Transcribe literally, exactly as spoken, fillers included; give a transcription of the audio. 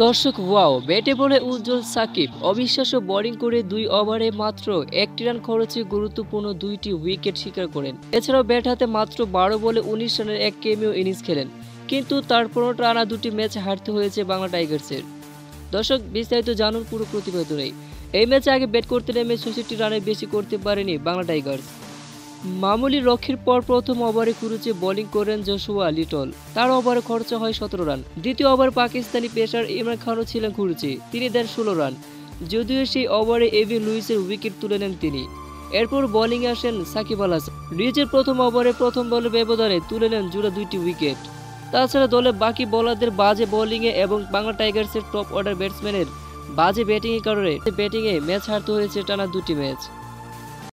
দর্শক ওয়াও ব্যাটে বলে উজ্জ্বল সাকিব অবিশ্বাস্য বোলিং করে দুই ওভারে মাত্র একটি রান খরচে গুরুত্বপূর্ণ দুইটি উইকেট শিকার করেন। এছাড়াও ব্যাট হাতে মাত্র বারো বলে উনিশ রানের এক কেমিও ইনিংস খেলেন, কিন্তু তারপরও টানা দুটি ম্যাচ হারতে হয়েছে বাংলা টাইগার্সের। দর্শক বিস্তারিত জানুন পুরো প্রতিবেদনে। এই ম্যাচে আগে ব্যাট করতে নেমে ছষট্টি রানের বেশি করতে পারেনি বাংলা টাইগার্স। মামুলি রক্ষীর পর প্রথম ওভারে কুরুচে বোলিং করেন জশুয়া লিটল। তার ওভারে খরচা হয় সতেরো রান। দ্বিতীয় ওভারে পাকিস্তানি পেসার ইমরান খানও ছিলেন কুরুচে, তিনি দেন ষোলো রান। যদিও সেই ওভারে এভি লুইসের উইকেট তুলে নেন তিনি। এরপর বোলিংয়ে আসেন সাকিব আল হাসান। রিচের প্রথম ওভারে প্রথম বলে ব্যবধানে তুলে নেন জোড়া দুইটি উইকেট। তাছাড়া দলের বাকি বোলারদের বাজে বোলিংয়ে এবং বাংলা টাইগার্সের টপ অর্ডার ব্যাটসম্যানের বাজে ব্যাটিংয়ের কারণে ব্যাটিংয়ে ম্যাচ হারতে হয়েছে টানা দুটি ম্যাচ।